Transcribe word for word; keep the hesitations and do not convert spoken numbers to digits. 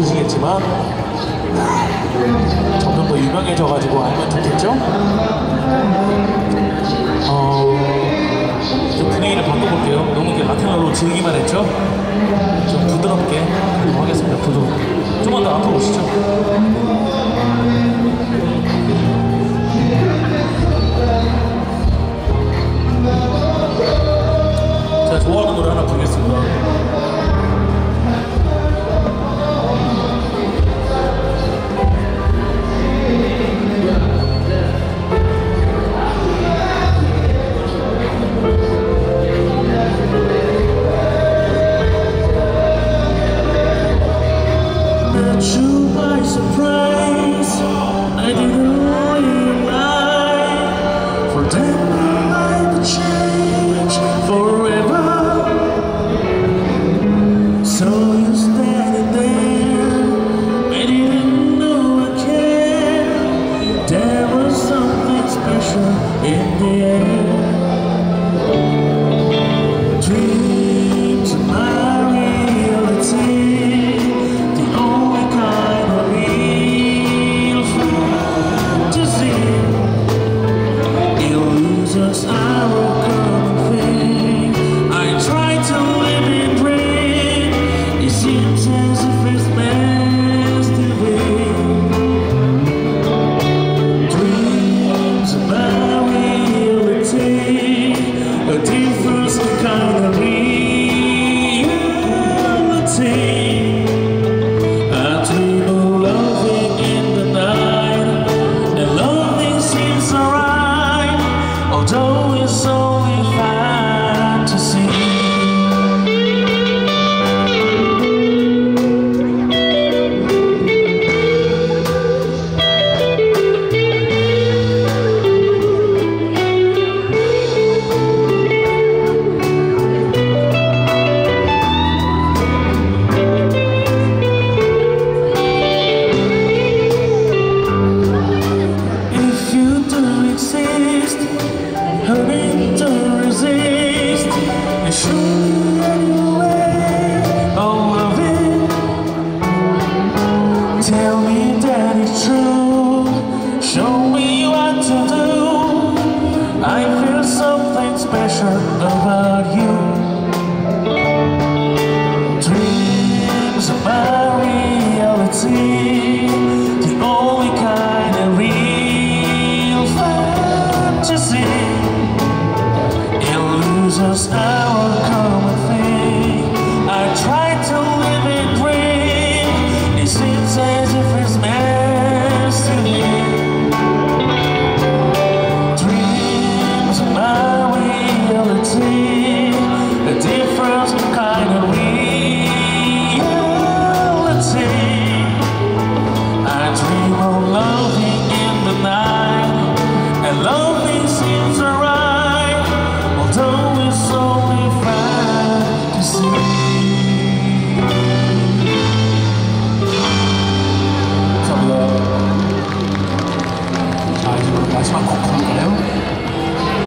모르시겠지만 점점 더 유명해져가지고 알면 좋겠죠? 어, 좀 분위기를 바꿔볼게요. 너무 이렇게 락앤롤로 즐기기만 했죠? 좀 부드럽게 하겠습니다. 부드럽게. 좀만 더 앞으로 오시죠. 제가 좋아하는 노래 하나 부르겠습니다. Tell me that it's true. Show me what to do. I feel something special about you. Dreams are my reality.